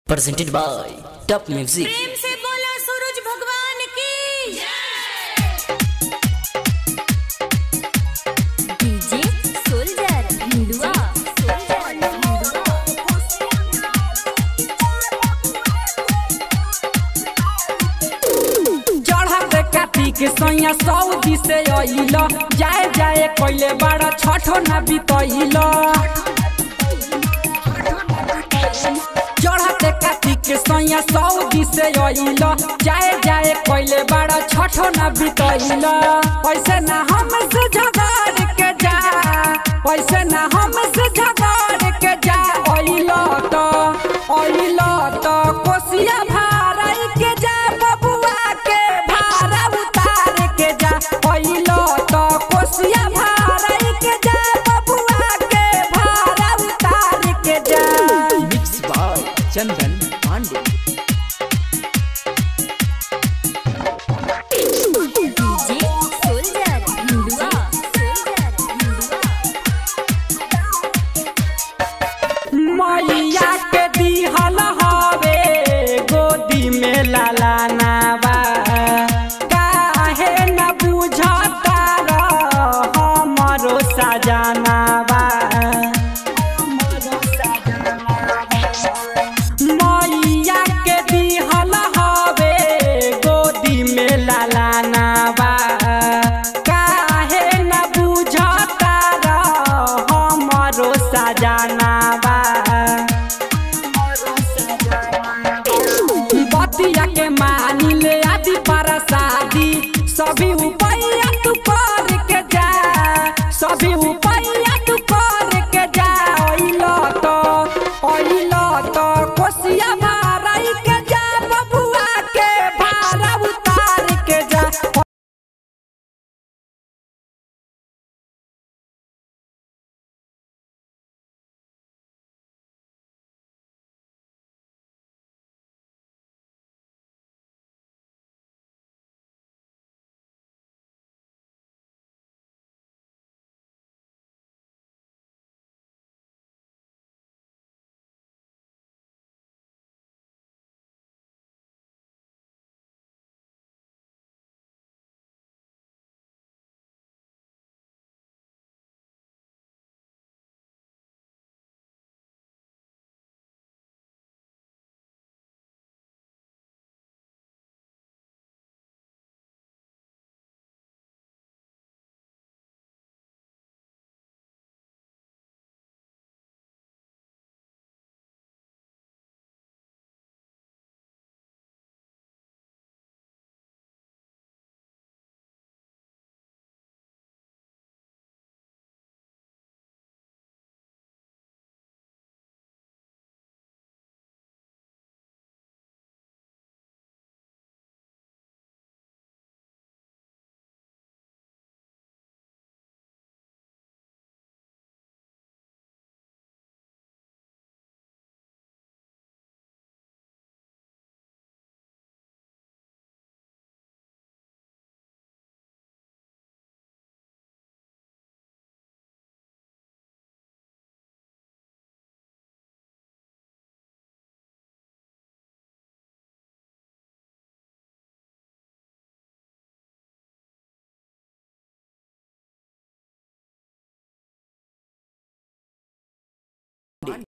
presented by Top Music। प्रेम से बोला सूरज भगवान की डीजे सोल्जर हिंदुआ चढ़ा काटी के सैया सऊदी से अइल जाए जाए कइले बड़ा छठो ना बीतइल चढ़ा काटी के सैया सऊदी से अइल जाए जाए कइले बड़ा छठो ना बीतइल ऐसे ना हमसे झगड़ के जा ऐसे ना हमसे झगड़ के जा अइल तो कोसिया भाराई के जा बबुआ के भारा उतार के जा अइल तो कोसिया भाराई के जा बबुआ के भारा उतार के जा। Mixed by Chandan Pandey।